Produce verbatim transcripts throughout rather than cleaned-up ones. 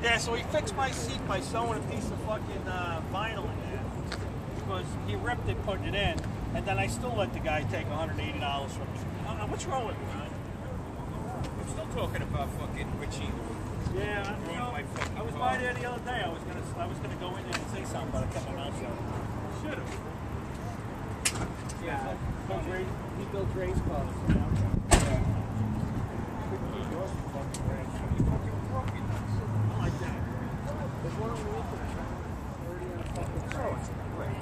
Yeah, so he fixed my seat by sewing a piece of fucking uh, vinyl in there. Because he ripped it putting it in, and then I still let the guy take one hundred eighty dollars from me. Uh, what's wrong with me, man? I'm still talking about fucking Richie. Yeah, you know, I was by there the other day. I was gonna, I was gonna go in there and say something, but I kept my mouth shut. Should have. Yeah, Ray, he built Ray's cars. yeah. Yours is fucking great. I like that. There's one on the internet. Already on a fucking Oh, it's great.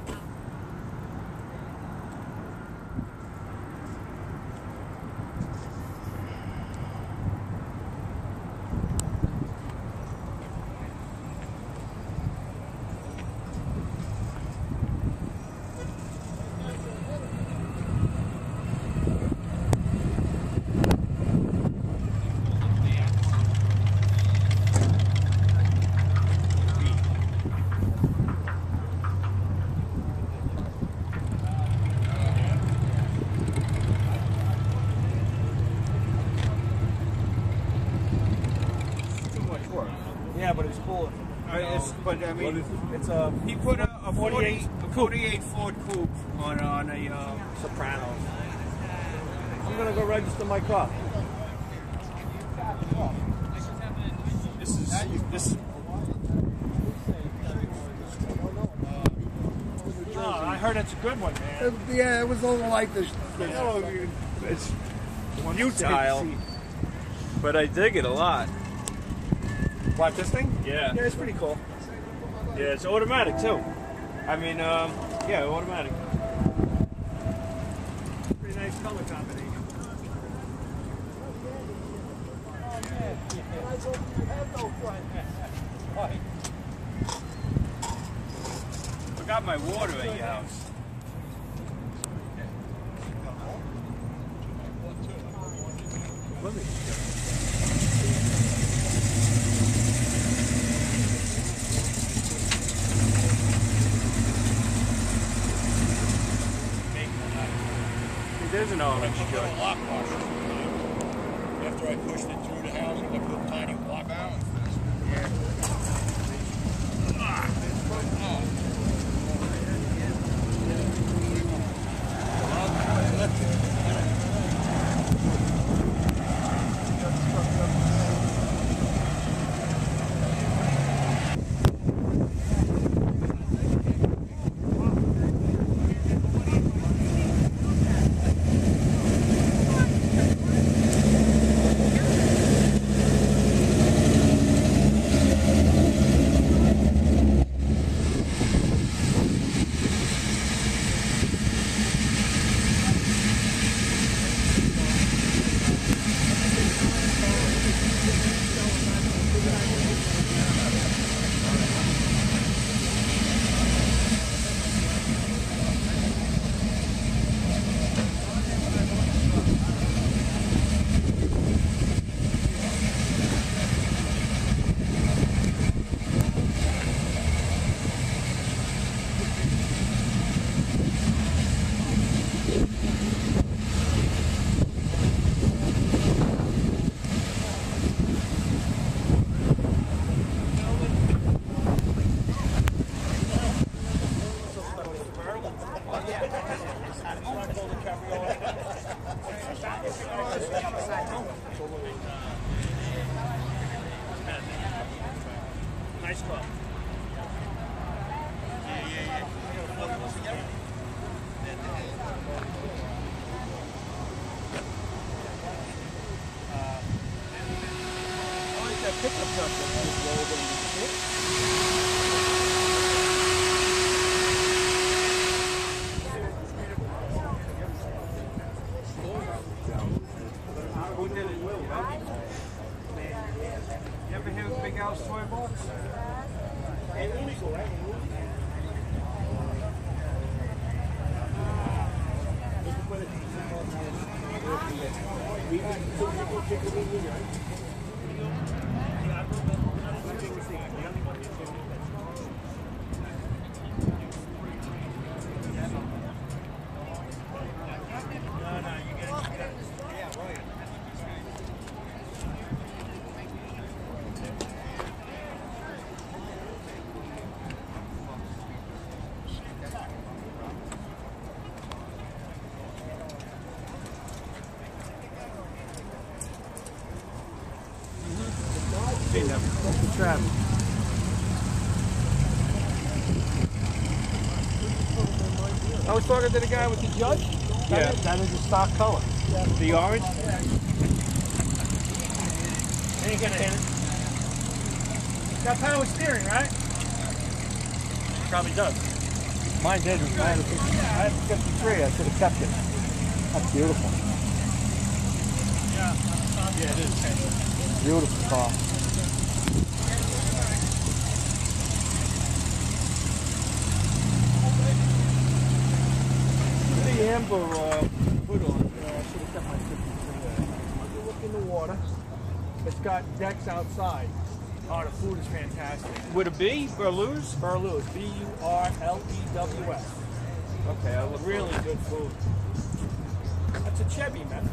Yeah, but it's cool. Uh, it's, but I mean, It's a he put a, a forty-eight forty-eight Ford Coupe on on a. Uh, Sopranos. I'm gonna go register my car. this is this is. Oh, I heard it's a good one, man. It- yeah, it was only like this. this Oh, it's futile, but I dig it a lot. Watch this thing? Yeah, Yeah, it's pretty cool. yeah, it's automatic too. I mean, um, yeah, automatic. Pretty nice color combination. Forgot my water at your house. There's an orange jug. lock washer. After I pushed it through the house, I put tiny block balance. Yeah. Ah. Nice car. Yeah, yeah, yeah. I like that pickup truck that just rolled in. Who did it? You ever hear of Big Al's Toy Box? seen them. Uncle Travis. I was talking to the guy with the judge. Yeah. That is, that is the stock color. The orange? Ain't gonna hit it. Got power steering, right? Probably does. Mine did. I had a fifty-three. I should have kept it. That's beautiful. Yeah. Yeah, it is. Beautiful car. The amber uh, put on. Yeah, I should have kept my fifty-three there. You look in the water. It's got decks outside. Oh, the food is fantastic. Would it be Burluz? Burluz, B U R L E W S. Okay, I look Really good food. That's a Chevy, man.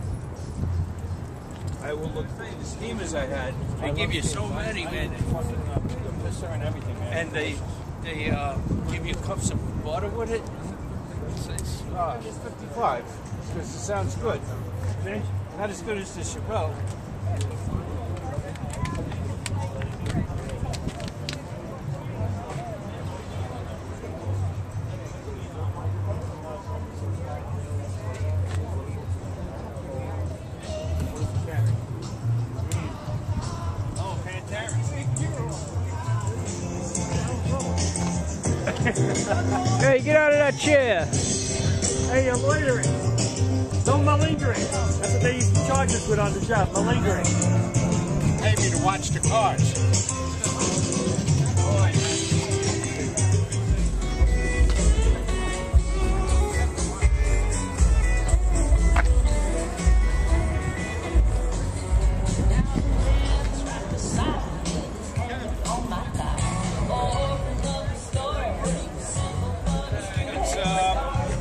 I will look for the steamers I had. They I give love you so steamers. many, I- I man. need fucking, uh, the pisser and everything, man. And they they uh, give you cups of butter with it. It's, it's, Uh, it's fifty-five, because it sounds good. not as good as the Chevelle. Oh, Pantera. Hey, get out of that chair. Hey, you're loitering. No malingering. That's what they used to charge us with on the job, malingering. Pay me to watch the cars. It's uh,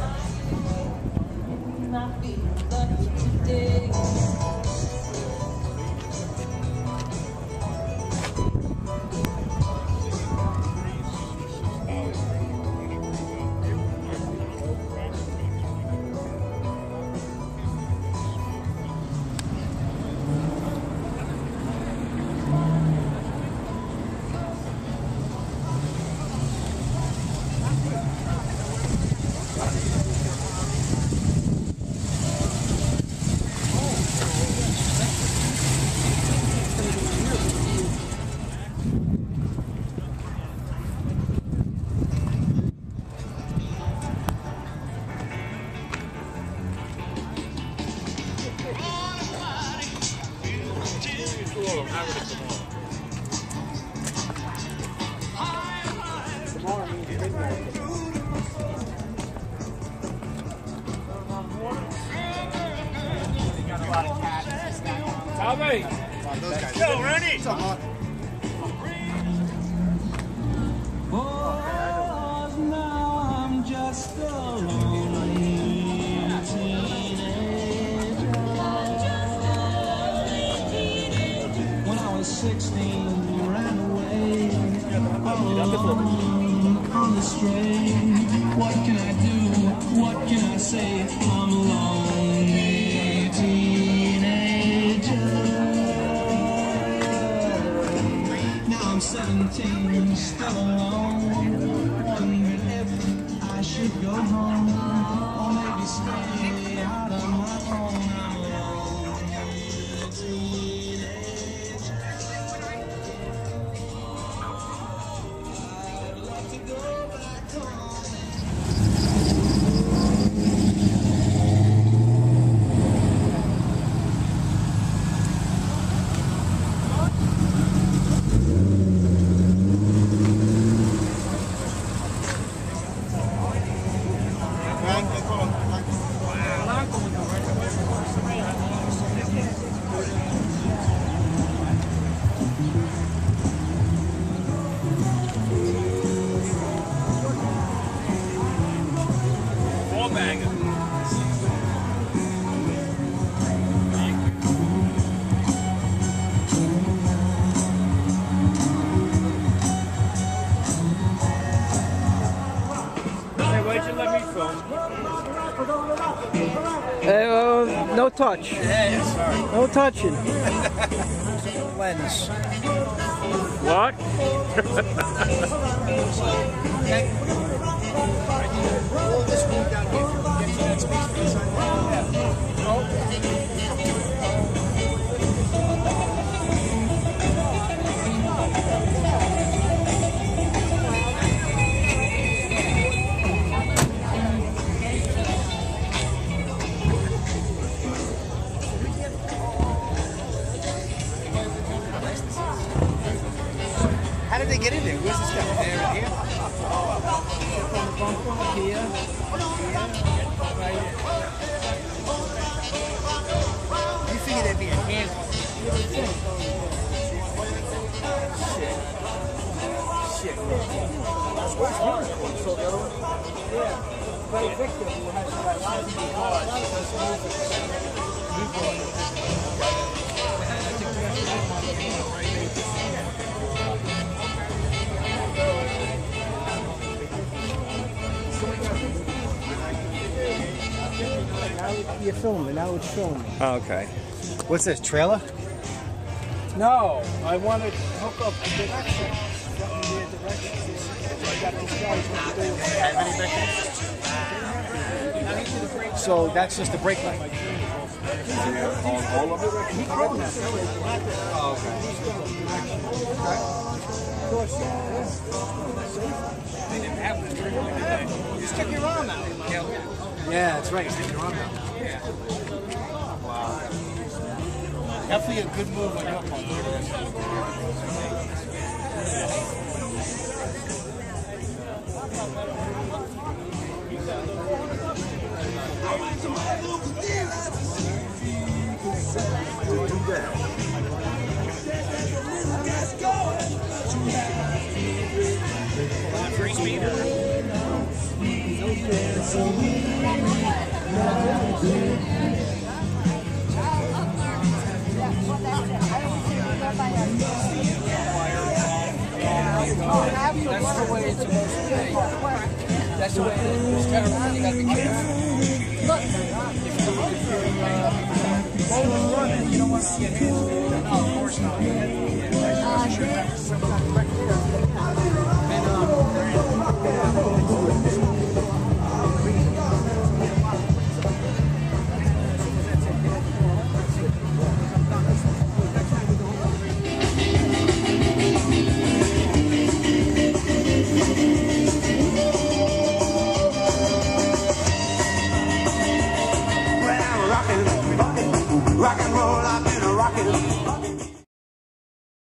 Tomorrow means midnight. Tommy. Yo, Ronnie. When I was sixteen, ran away all alone on the stray. What can I do? What can I say? I'm a lonely teenager. Now I'm seventeen, still alone. Wondering if I should go home or maybe stay out on my own. I'm a lonely teenager. I'd love to go back home. Four bagger. Hey, why'd you let me film? Hey, uh, no touch. Yeah, sorry. No touching. lens. What? All this room down here, get to that space inside. How did they get in there? Where's the stuff? There and here? From the bunker, here, here, right here. You figure there'd be a hand. Shit. Shit. So the other one? Yeah. Very Victor, who has that lousy cars, Now you're filming, now it's filming. Oh, okay. What's this, trailer? No, I want to hook up the direction. So that's just the brake light. All of it? He called that. Oh, okay. They didn't have it. You stick your arm out. Yeah, that's right. Stick your arm out. Yeah. Wow. Definitely a good move on your part. Free speeder. That's the way it's supposed to be. That's the way it is. It's terrible. You gotta be careful. Look, if you're, if you're uh, both running, you don't want to get hands. No, of course not. Yeah, you should have some kind of record. And, um, Rock and roll, I've been a rockin'.